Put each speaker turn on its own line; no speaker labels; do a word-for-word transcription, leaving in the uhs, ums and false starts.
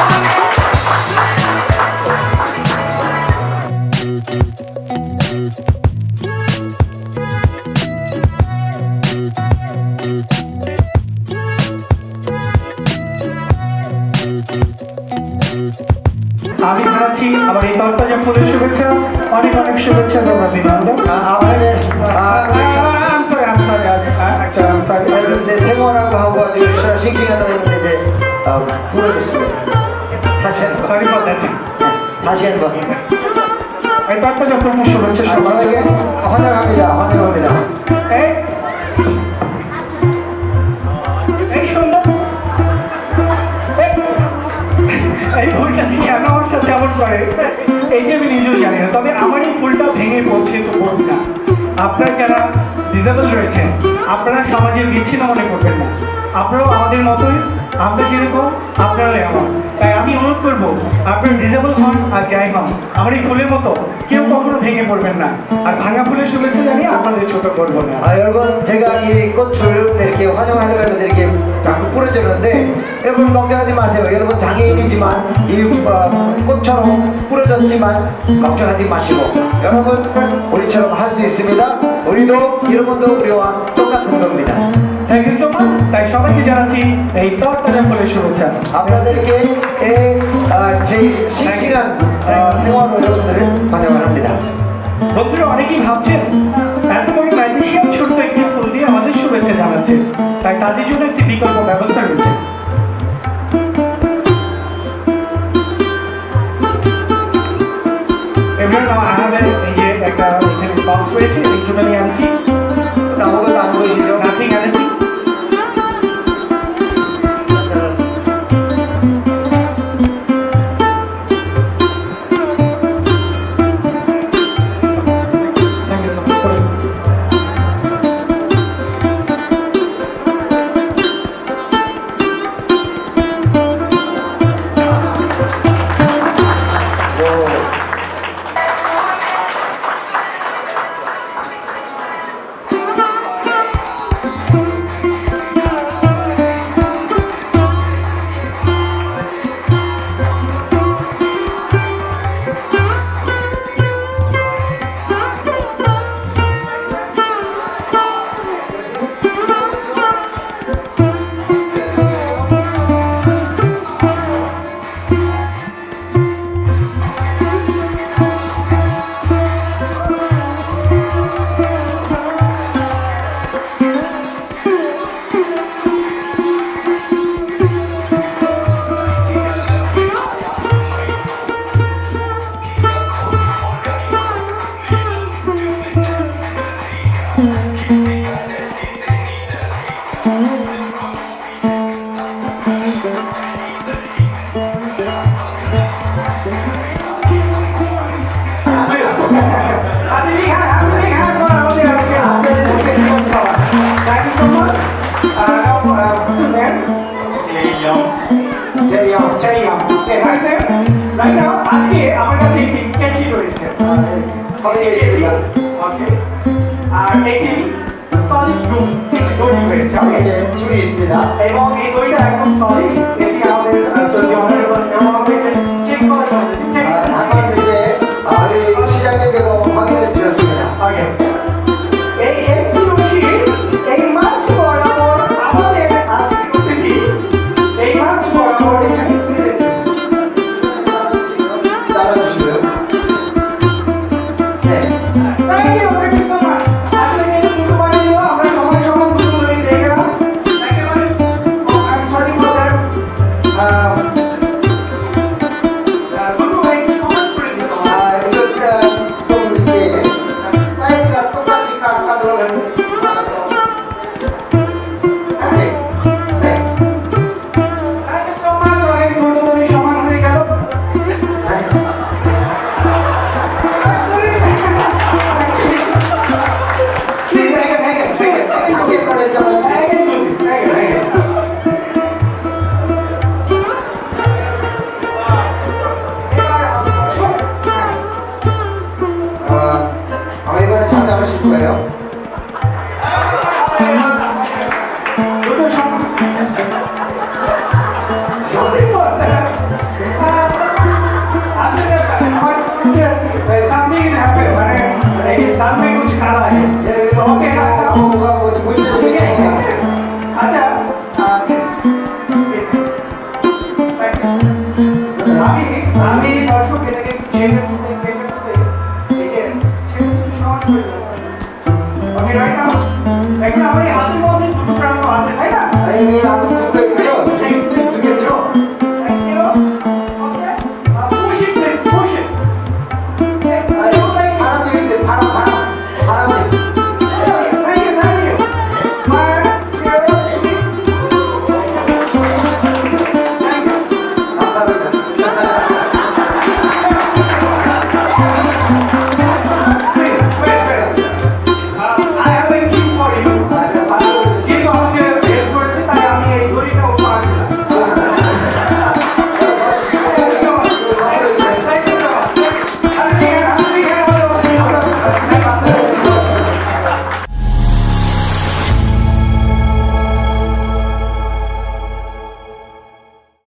আমি জানাচ্ছি আমার এই তরতাজা ফুলের শুভেচ্ছা, অনেক অনেক শুভেচ্ছা তোমরা বিনন্দন।
আমাদের 생활하고 하고 아주 싱싱하다 했는데 이제 풀어주시면 다시 한 번.
Sorry for that.
다시 한 번.
এই তরতাজা ফুলের শুভেচ্ছা
সবাইকে 환영합니다. 환영합니다.
এই এই সুন্দর এই ফুলটা কেন আমার সাথে এমন করে এই যে আমি নিজেও জানি না, তবে আমার এই ফুলটা ভেঙে পড়ছে তো বলব না। আপনারা যারা ডিসেবল রয়েছেন আপনারা সমাজের বিচ্ছিন্ন মনে করবেন না, আপনারাও আমাদের মতোই, আমরা যেরকম আপনারাই আমার। তাই আমি অনুরোধ করবো আপনারা ডিসেবল হন আর যাই হন আমার এই ফুলের মতো কেউ কখনো ভেঙে পড়বেন না, আর ভাঙা ফুলের শুভেচ্ছা জানিয়ে আপনাদের ছোট করবো না।
아, 여러분 제가 이 꽃을 이렇게 환영하려고 이렇게 자꾸 뿌려주는데 여러분 걱정하지 마세요. 여러분 장애인이지만 이 어, 꽃처럼 뿌려졌지만 걱정하지 마시고 여러분 우리처럼 할 수 있습니다. 우리도 여러분도 우리와 똑같은 겁니다.
Thank you so much. তাই সবাইকে জানাচ্ছি এই তরতাজা ফুলের শুভেচ্ছা।
আপনাদেরকে এই যে 싱싱한 생활 여러분들을 환영을 합니다.
বন্ধুরা অনেকেই ভাবছেন এত বড় ম্যাজিশিয়ান ছোট্ট একটি ফুল দিয়ে আমাদের শুভেচ্ছা জানাচ্ছে, তাই তাদের জন্য একটি বিকল্প ব্যবস্থা রয়েছে। এবার আমাদের এই যে একটা এখানে বক্স রয়েছে, এই জন্য আমি আনছি
아무것도 안 보이시죠?
Nothing energy.
줄이 있습니다.
এবং এই দইটা একদম সলিড, এটি আমাদের সত্যি অনেক চেক করা হয়েছে।
한번 이제 우리 시장님께서 확인해 주셨습니다.
ওকে, এই একটি রশি এই মাছ বরাবর আমাদের আজকে উপস্থিতি এই মাছ বরাবর এখানে ফিরে
따라주시고요. 네.
Thank you thank you so much. আসলে এই দুটো বানিয়ে আমরা সবাই সমান দুটো করে দেখলাম। একেবারে oh I am sorry for that. দুটো ভাই সমান করে দিতে হবে।
아, 이거 좀 이렇게 사이즈가 똑같이 깎아들어 가는 거라서. 네. 네.
Thank you so much. অনেক দুটো তুমি সমান হয়ে গেল। প্লিজ আগে আগে আগে
같이 꺼내자마자
আগে আগে আগে
어, 아마 이번에 찾아가실 거예요.
দুটো সমান সঠিক বলতে আমি